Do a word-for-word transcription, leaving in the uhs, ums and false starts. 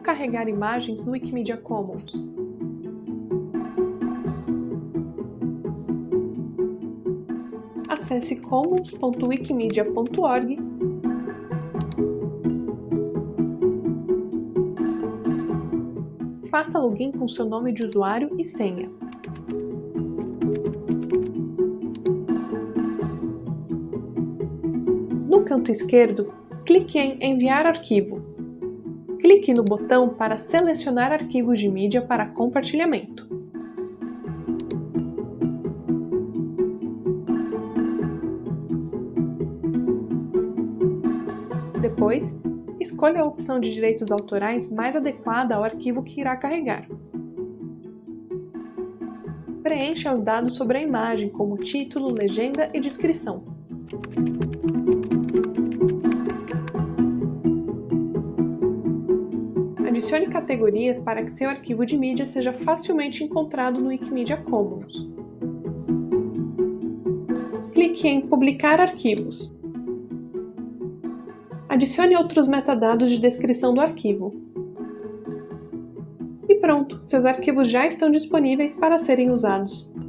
carregar imagens no Wikimedia Commons? Acesse commons ponto wikimedia ponto org Faça login com seu nome de usuário e senha. No canto esquerdo, clique em Enviar arquivo. Clique no botão para selecionar arquivos de mídia para compartilhamento. Depois, escolha a opção de direitos autorais mais adequada ao arquivo que irá carregar. Preencha os dados sobre a imagem, como título, legenda e descrição. Adicione categorias para que seu arquivo de mídia seja facilmente encontrado no Wikimedia Commons. Clique em Publicar arquivos. Adicione outros metadados de descrição do arquivo. E pronto, seus arquivos já estão disponíveis para serem usados.